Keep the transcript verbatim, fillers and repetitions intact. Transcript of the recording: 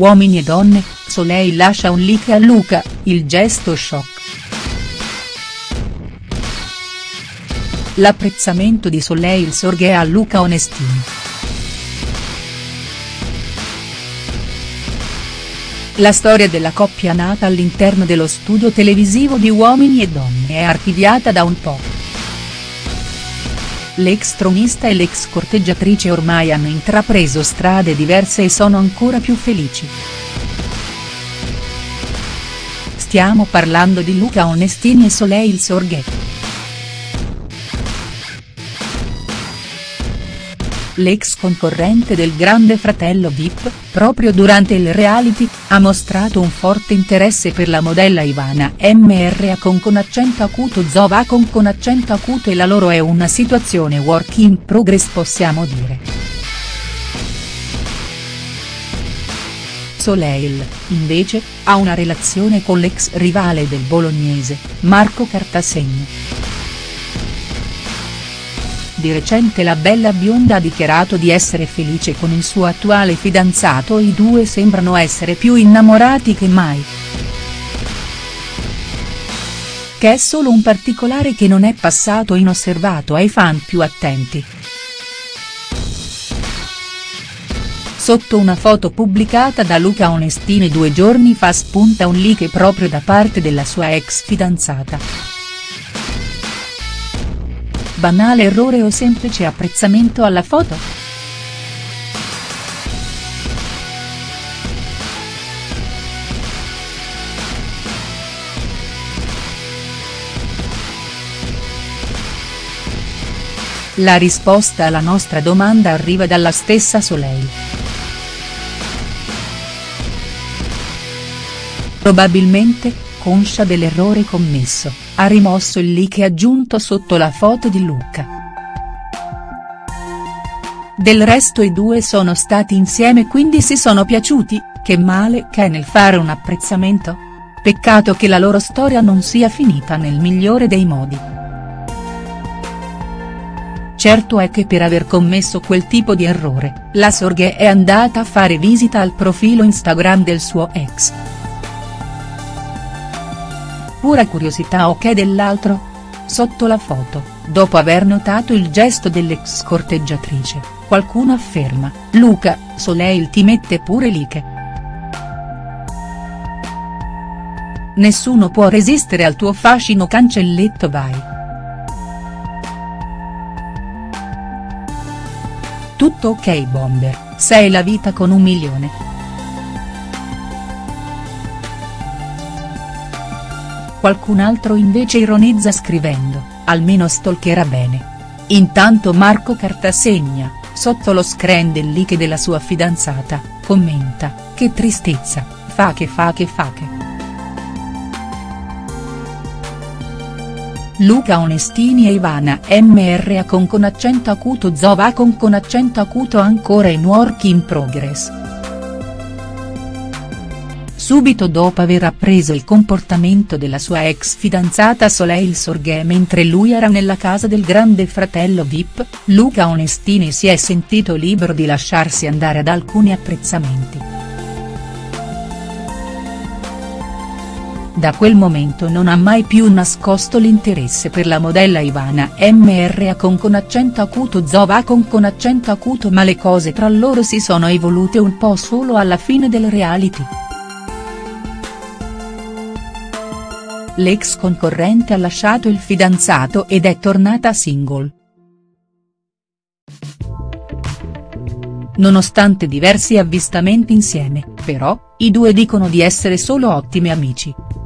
Uomini e donne, Soleil lascia un leak a Luca, il gesto shock. L'apprezzamento di Soleil Sorghe a Luca Onestini. La storia della coppia nata all'interno dello studio televisivo di Uomini e donne è archiviata da un po'. L'ex tronista e l'ex corteggiatrice ormai hanno intrapreso strade diverse e sono ancora più felici. Stiamo parlando di Luca Onestini e Soleil Sorghe. L'ex concorrente del Grande Fratello V I P, proprio durante il reality, ha mostrato un forte interesse per la modella Ivana M R A con con accento acuto Zovacon con accento acuto e la loro è una situazione work in progress, possiamo dire. Soleil, invece, ha una relazione con l'ex rivale del bolognese, Marco Cartasegno. Di recente la bella bionda ha dichiarato di essere felice con il suo attuale fidanzato e i due sembrano essere più innamorati che mai. Che è solo un particolare che non è passato inosservato ai fan più attenti. Sotto una foto pubblicata da Luca Onestini due giorni fa spunta un leak proprio da parte della sua ex fidanzata. Banale errore o semplice apprezzamento alla foto?. La risposta alla nostra domanda arriva dalla stessa Soleil. Probabilmente, conscia dell'errore commesso, ha rimosso il leak e aggiunto sotto la foto di Luca. Del resto i due sono stati insieme quindi si sono piaciuti, che male c'è nel fare un apprezzamento? Peccato che la loro storia non sia finita nel migliore dei modi. Certo è che per aver commesso quel tipo di errore, la Sorghe è andata a fare visita al profilo Instagram del suo ex. Pura curiosità o che dell'altro? Sotto la foto, dopo aver notato il gesto dell'ex corteggiatrice, qualcuno afferma, Luca, Soleil ti mette pure like. Nessuno può resistere al tuo fascino cancelletto vai. Tutto ok bomber, sei la vita con un milione. Qualcun altro invece ironizza scrivendo, almeno stalkerà bene. Intanto Marco Cartasegna, sotto lo screen del leak della sua fidanzata, commenta, che tristezza, fa che fa che fa che. Luca Onestini e Ivana M R A con con accento acuto Zovacon con accento acuto ancora in work in progress. Subito dopo aver appreso il comportamento della sua ex fidanzata Soleil Sorghe mentre lui era nella casa del Grande Fratello V I P, Luca Onestini si è sentito libero di lasciarsi andare ad alcuni apprezzamenti. Da quel momento non ha mai più nascosto l'interesse per la modella Ivana M R A con con accento acuto Zovacon con accento acuto ma le cose tra loro si sono evolute un po' solo alla fine del reality. L'ex concorrente ha lasciato il fidanzato ed è tornata single. Nonostante diversi avvistamenti insieme, però, i due dicono di essere solo ottimi amici.